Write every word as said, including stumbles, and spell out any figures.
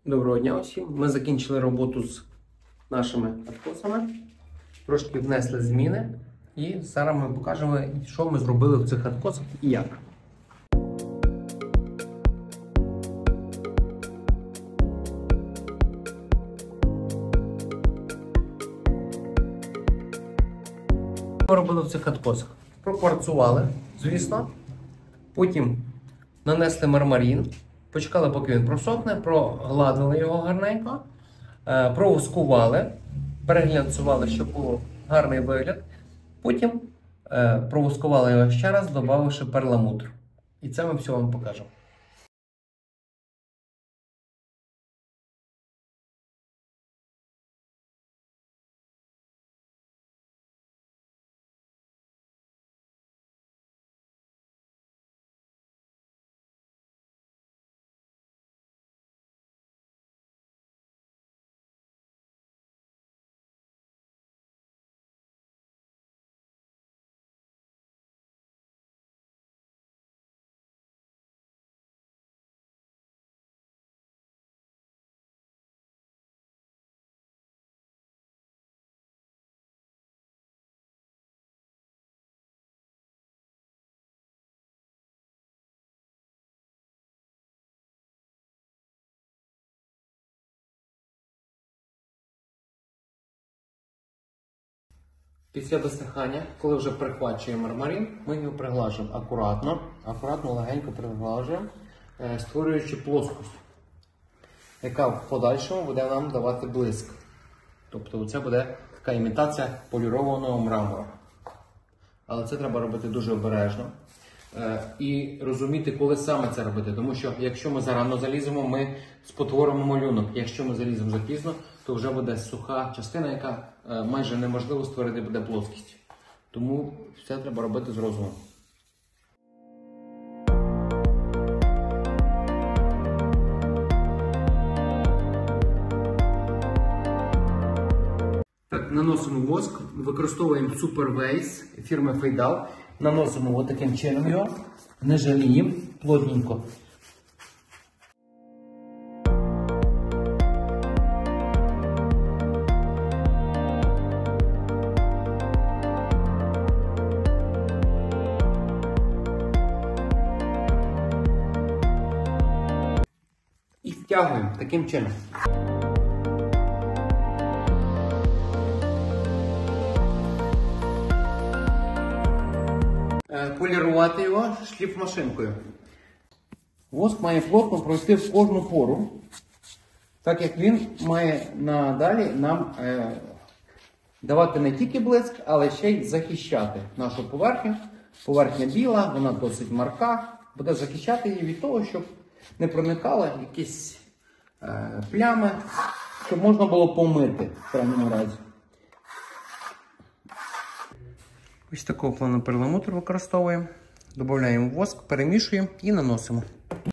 Доброго дня усім. Ми закінчили роботу з нашими откосами, трошки внесли зміни і зараз ми покажемо, що ми зробили в цих откосах і як. Що ми робили в цих откосах? Пропорцували, звісно, потім нанесли мармарин. Почекали, поки він просохне, прогладили його гарненько, провоскували, переглянцювали, щоб був гарний вигляд. Потім провоскували його ще раз, додавши перламутр. І це ми все вам покажемо. Після висихання, коли вже прихвачує мармарин, ми його приглажуємо акуратно, акуратно, легенько приглажуємо, створюючи плоскость, яка в подальшому буде нам давати блиск. Тобто це буде така імітація полірованого мрамору. Але це треба робити дуже обережно і розуміти, коли саме це робити. Тому що якщо ми зарано заліземо, ми спотворимо малюнок. Якщо ми заліземо запізно, то вже буде суха частина, яка майже неможливо створити буде плоскість. Тому все треба робити з розумом. Так, наносимо воск, використовуємо Super Vase фірми Фейдал. Наносимо ось таким чином його, не жаліємо, плотненько. І втягуємо таким чином. Полірувати його шліфмашинкою. Воск має плотно пройти в кожну пору, так як він має надалі нам е, давати не тільки блиск, але ще й захищати нашу поверхню. Поверхня біла, вона досить марка, буде захищати її від того, щоб не проникали якісь е, плями, щоб можна було помити в крайньому разі. Ось такого плану перламутр використовуємо. Додаємо воск, перемішуємо і наносимо.